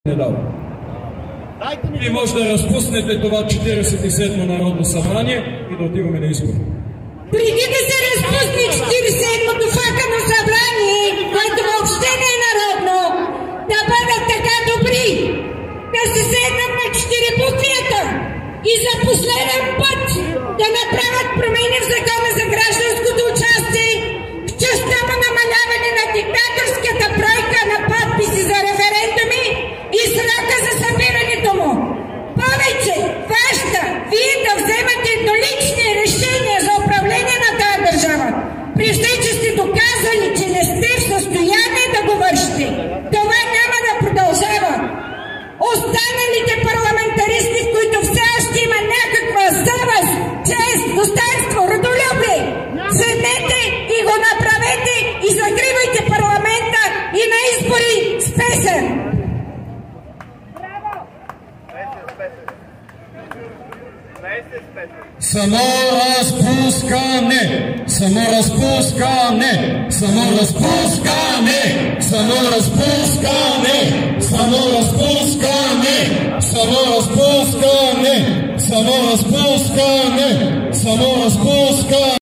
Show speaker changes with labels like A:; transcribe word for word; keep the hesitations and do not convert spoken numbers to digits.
A: не дава. И може да разпуснете това четиридесет и седмо Народно събрание и да отиваме на избори.
B: Преди да се разпусне четиридесет и седмото факано събрание, което въобще не е народно, да бъдат така добри, да се седнат на четирипутията и за последен път да направят промени в закона за гражданското участие в частта на намаляване на диктаторската бройка на подписи за референдуми и срока за събирането му. Повече, вашата, вие да вземате еднолични решения за управление на тази държава, при все, че сте доказали, че не сте в състояние да го вършите. Това няма да продължава. Останалите парламентаристи, в които все още има някаква съвест, чест, достоинство, родолюбие, седнете и го направете и закривайте парламента и на избори с песен.
A: Само разпускане, само разпускане, само разпускане, само разпускане, само разпускане, само разпускане, само разпускане, само разпускане.